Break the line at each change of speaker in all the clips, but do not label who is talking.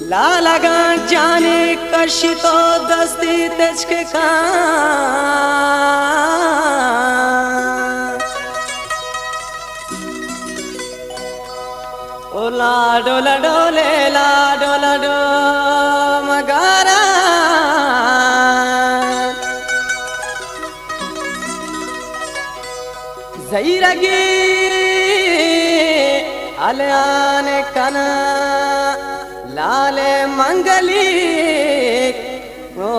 ला लगा जाने कशी तो दस्ती तेजके का ओ ला डोला डोले ला डोला डो मगारा जैरगी आले कना लाले मंगली ओ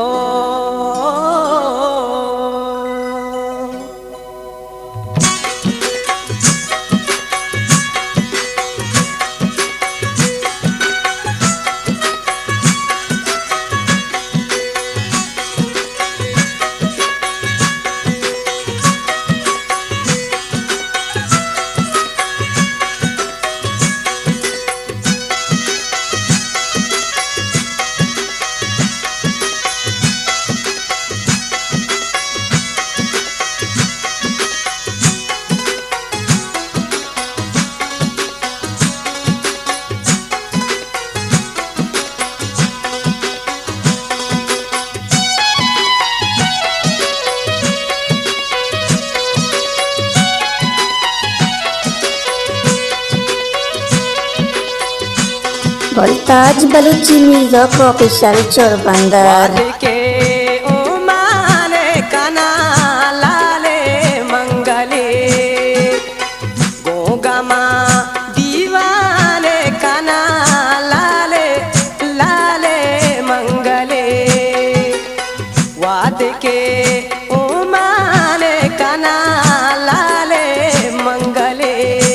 Voltage Baluchi Music Official Chorbandar
के उमाने कना लाले मंगले गोगमा दीवाने कना लाले लाले मंगले वाद के उमाने कना लाले मंगले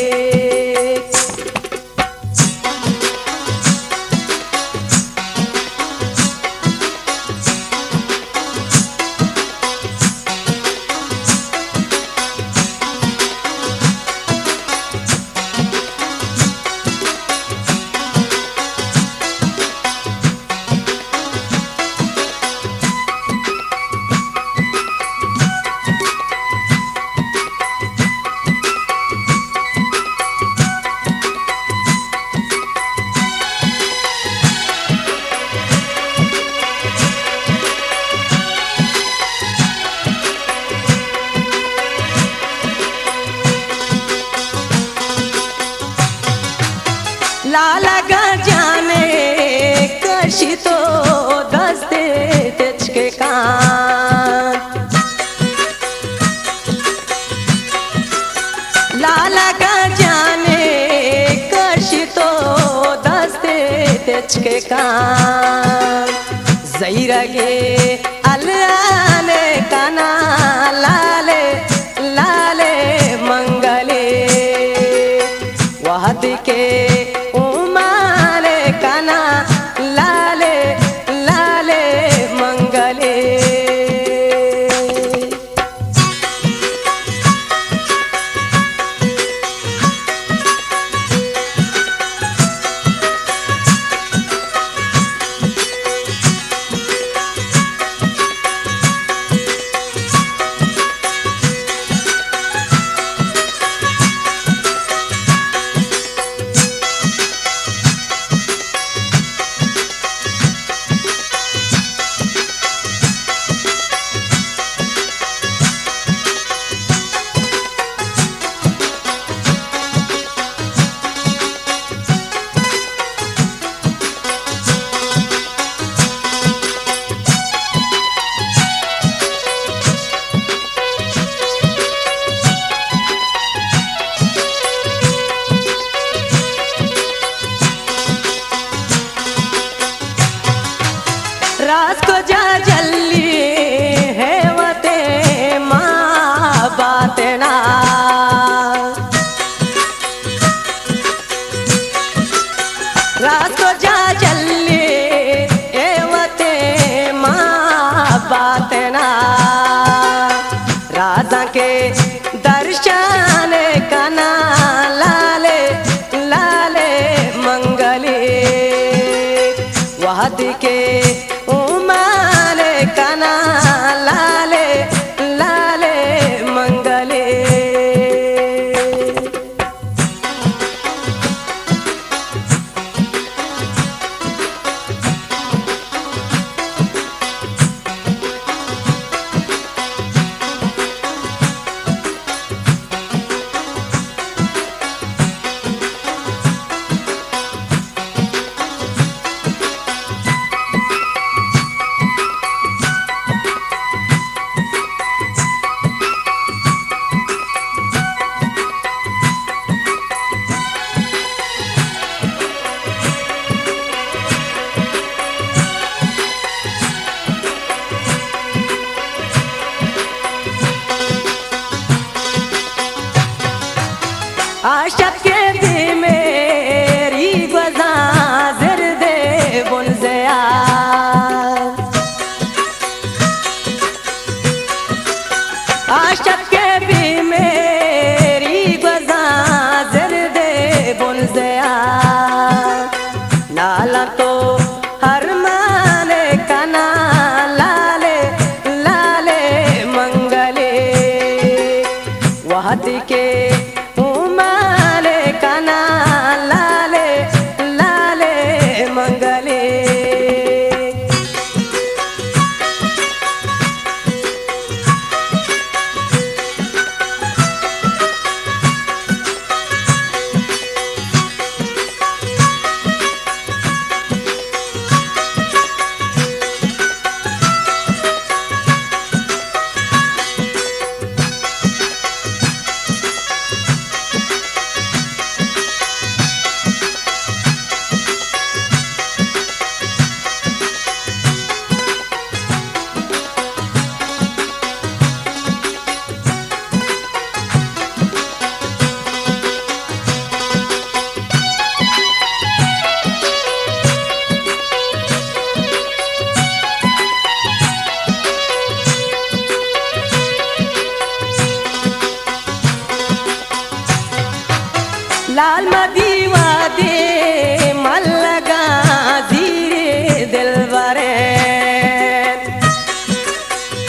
लालगा जाने कशी तो दस्ते तेजके कान लालगा जाने कशी तो दस्ते तेजके कान जैरगे अल्लाने कना लाले लाले मंगले वहद के लाले लाले मंगले रात को जा जल्ली है वते माँ बातना रात को जा जल्ली है वते माँ बातना राजा के दर्शन कना लाले लाले मंगले वहद के कना लाले लाले मंगले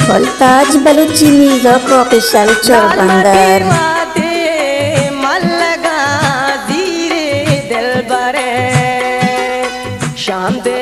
ताज बलूची म्यूजिक ऑफिशियल चोरबंदर
मल लगा धीरे दिल बरे शाम दे